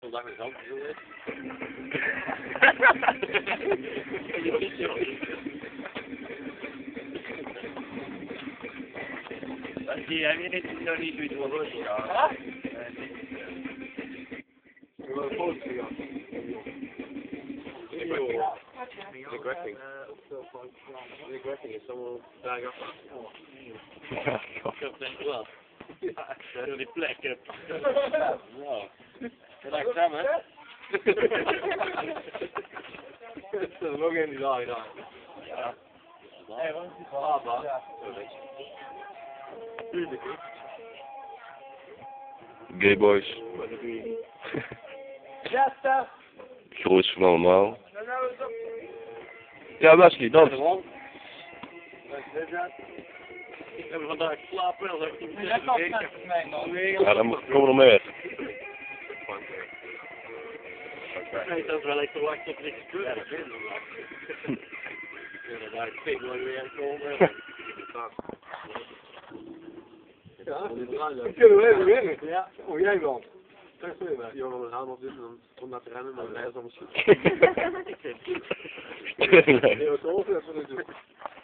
vandaag met zand geweest. Jij weet nog niet hoe het wordt. Ja. We hebben een foto gegaan. Regretting is allemaal daar af. Ja, Ik denk wel. Ja, door die plek heb. Nou, dat lijkt samen, hè? Er is nog één die daar gedaan. Ja. Hé, wat is die van? Ja. Tuurlijk, hè? Gay boys. Ja, stop! Grootste van allemaal. Ja, Wesley, dat. Ik heb vandaag geslapen en dan heb ik Ja, dan komen we nog meer. Nee, dat is wel echt te wachten op niks gebeurt. Ja, dat weet ik wel. Ja, daar is veel mooi weer komen. Ja, ik kan wel even winnen. Ja, oh jij dan. Jongen, we gaan op dit om naar te rennen, maar wij zijn misschien. Ik vind het. Nee, wat over even doen.